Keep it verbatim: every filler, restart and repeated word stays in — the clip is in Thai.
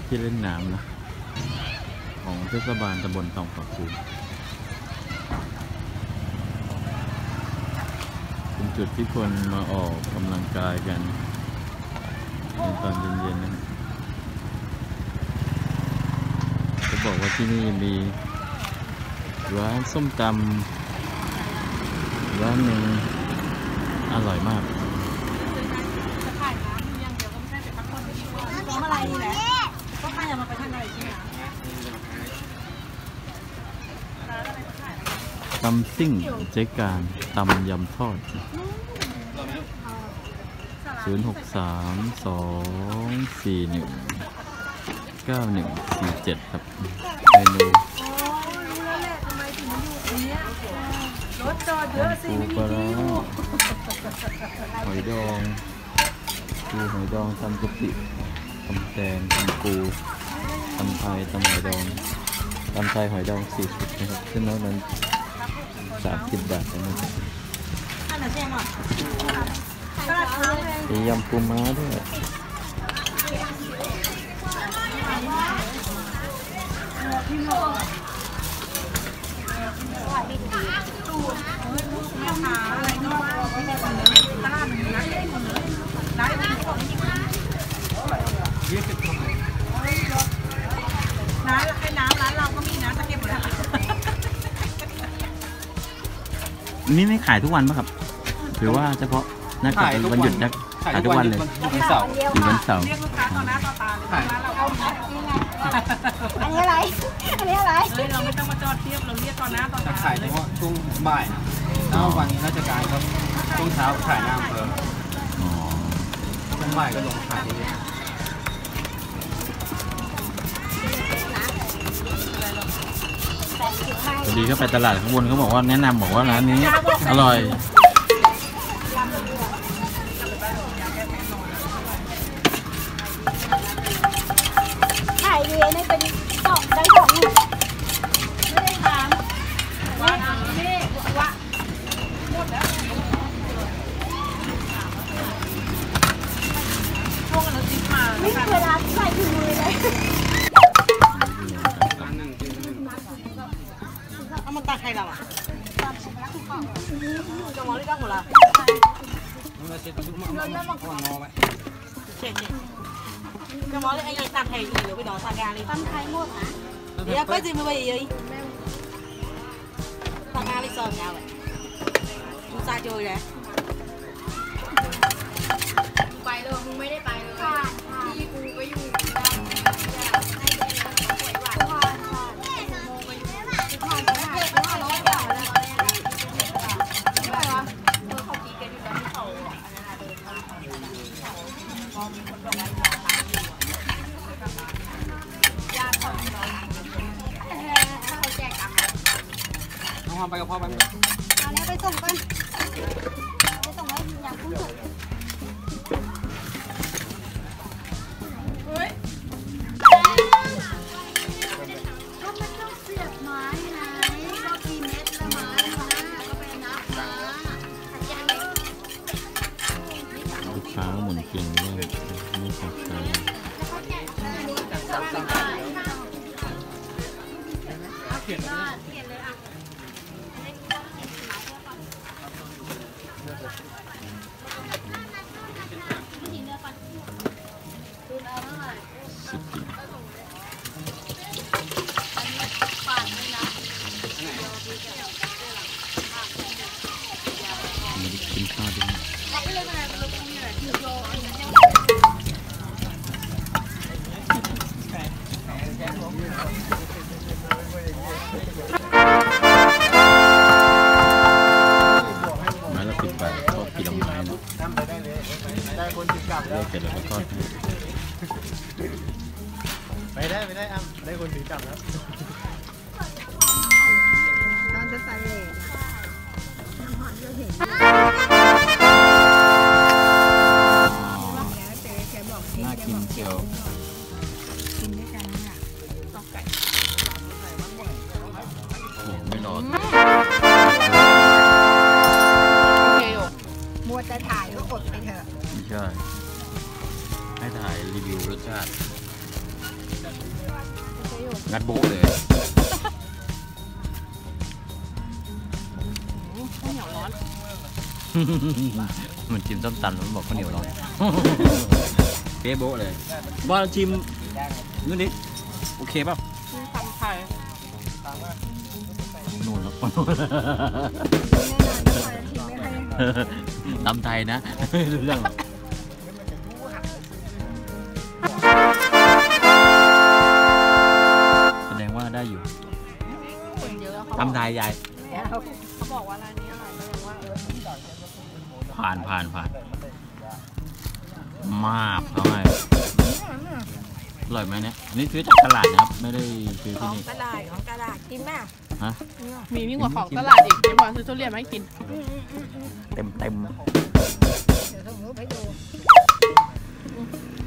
ที่เล่นน้ำนะของเทศบาลตำบลทองผาภูมิเป็นจุดที่คนมาออกกำลังกายกันในตอนเย็นๆนะจะบอกว่าที่นี่มีร้านส้มตำร้านหนึ่งอร่อยมากอะไรนี่แหละก็ใครจะมาไปทางไหนใช่ไหมตำซิ่งเจ๊การตำยำทอดศูนย์หกสามสองสี่หนึ่งเก้าหนึ่งสี่เจ็ดครับเมนูรถจอดเยอะสิไม่มีที่อยู่หอยดองคือหอยดองตำกะปิตำแตงตำปูตำไทยตำหอยดองตำไทยหอยดองสี่สิบนะครับซึ่งนอกนั้นสามสิบบาทนะครับมียำปูม้าด้วยยี่สิบน้ำให้น้ำร้านเราก็มีนะตะเกียบหมดแล้วนี่ไม่ขายทุกวันป่ะครับหรือว่าเฉพาะนักขายวันหยุดนักขายทุกวันเลยวันเสาร์วันเสาร์เรียกลูกค้าต่อหน้าต่อตาเลยร้านเราอันนี้อะไรอันนี้อะไรเฮ้ยเราไม่ต้องมาจอดเทียบเราเรียกต่อหน้าต่อตาขายเฉพาะช่วงบ่ายถ้าวันราชการก็ช่วงเช้าขายหน้าอำเภอช่วงบ่ายก็ลงขายที่นี่พอดีก็ไปตลาดข้างบนเขาบอกว่าแนะนำบอกว่าร้านนี้อร่อยขายดีนี่เป็นสองได้สองหนึ่งไม่ได้ถามว่านี่ว่าหมดแล้วพวกเราจิ้มมาไม่เวลาใส่ถุงมือเลยเอามันตาใครเราอ่ะจะมองเรื่องหมดละเราเช็ดทุกมันมันมันงอไปเช็ดเช็ดจะมองเรื่องไอ้ยัยตาไทยอีหรือไปดอสากาเลยตำไทยหมดนะเดี๋ยวก็จะมาไปยัยสากาเลยซ้อมยาวเลยมึงซาโจยเลยไปเลยมึงไม่ได้ไปเลยที่กูไปอยู่น้องความไปกับพ่อไปเอาเนี้ยไปส่งก่อนไปส่งไว้อยากพุ่งสุดเฮ้ยก็ไม่ต้องเสียบไม้ไงก็กี่เม็ดละไม้นะก็ไปนับมาลูกค้าหมุนเก่งด้วยนี่ของใครเขียนเลยอ่ะสิบปีไม่ได้กินข้าวด้วยไม้ละสิบบาททอดกี่ลำไม้เนาะได้คนติดกับแล้วเสร็จแล้วก็ทอดไปได้ไปได้อ้ำได้คนติดกับแล้วตอนจะใส่เลยน้ำหอมจะเห็นน่ากินเชียวกินด้วยกันเนี่ยตอกไก่โอ้ไม่ร้อนมัวจะถ่ายก็อดไปเถอะไม่ใช่ให้ถ่ายรีวิวรสชาติงัดโบเลยข้าวเหนียวร้อนมันชิมส้มตำมันบอกข้าวเหนียวร้อน เป๊ะโบะเลยบอลชิมนู่นดิโอเคป่ะนี่ตำไทยนู่นแล้วแน่นอนจะคอยชิมไม่ให้ตำไทยนะไม่รู้เรื่องหรอกแสดงว่าได้อยู่คนเยอะเขาตำไทยยายเขาบอกว่าร้านนี้อร่อยแสดงว่าเออผ่านผ่านผ่านมากเอาไงอร่อยไหมเนี่ยอันนี้ซื้อจากตลาดนะครับไม่ได้ซื้อขที่องนี่กระดาษของกระดาษกินแม่ฮะมียิ่งกว่าของตลาดอีกเดี๋ยวบอกซื้อทุเรียนมาให้กินเต็มเต็มเดี๋ยวส่งรูปให้ดู